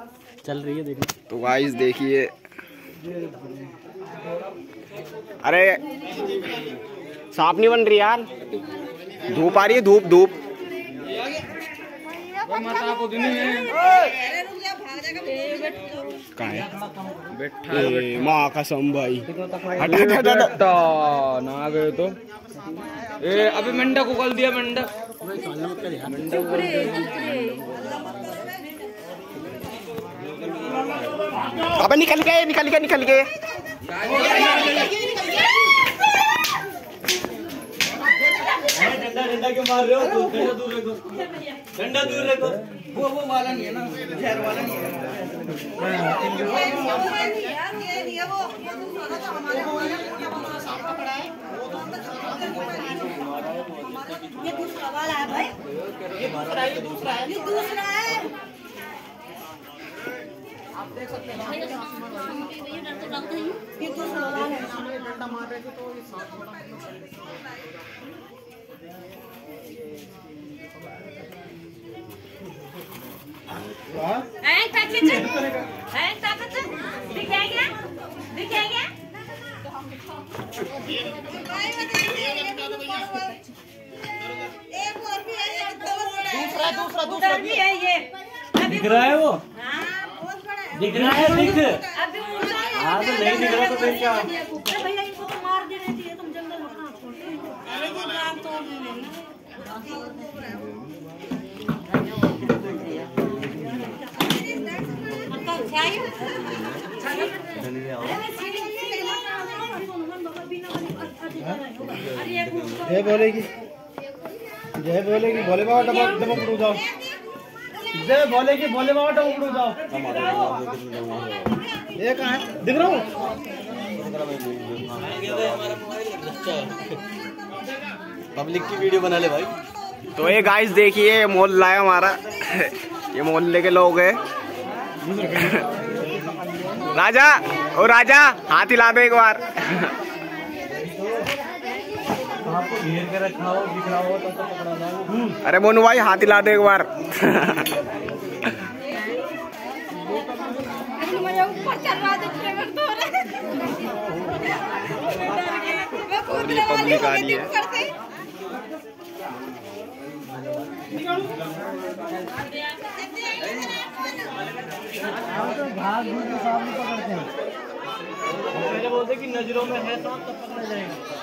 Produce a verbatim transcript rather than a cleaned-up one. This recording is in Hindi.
चल रही है देखो। तो गाइस देखिए, अरे सांप नहीं बन रही यार, धूप आ रही है, धूप धूप। कहाँ है बैठा? माँ कसम भाई, हटा हटा हटा ना आ गए तो ए अबे मेंढक को कॉल दिया, मेंढक अबे निकल गए निकल गए निकल गए। डंडा डंडा क्यों मार रहे हो? डंडा दूर रखो, डंडा दूर रखो। वो वो वाला नहीं है ना, जहर वाला नहीं है। ये दूसरा वाला है भाई, ये दूसरा है, ये दूसरा है, ये दूसरा है। आप देख सकते हैं ये दूसरा वाला है। डंडा मार रहे थे तो ये सांप बड़ा हैं ताकत हैं ताकत दिखाएगा दिखाएगा। एक और भी है, दूसरा दूसरा दूसरा भी है ये। दिख रहा है वो, हाँ बहुत बड़ा है। दिख रहा है, दिख अभी ऊंचा है। हाँ तो नहीं दिख रहा तो फिर क्या? अरे भैया इनको तो मार देने चाहिए, तुम जंगल में कहाँ छोड़ते हो? अरे वो नाम तोड़ देंगे। जय बोलेगी, जय बोलेगी, भोले बाबा टपक टपक उड़ जाओ। जय बोलेगी, भोले बाबा टपक उड़ जाओ। ये कहाँ है? दिख रहा हूँ। पब्लिक की वीडियो बना ले भाई। तो ये गाइस देखिए, ये मोहल्ला है हमारा, ये मोहल्ले के लोग हैं। राजा ओ राजा, हाथ हिला दो एक बार। आपको घेर के रखा हो, दिख रहा हो तो पकड़ा जाओ। अरे मोनू भाई हाथ हिला दो एक बार। पब्लिक आ रही है। घास घूस के सामने पकड़ते हैं। पहले बोलते कि नजरों में है सांप तब पकड़ा जाएगा।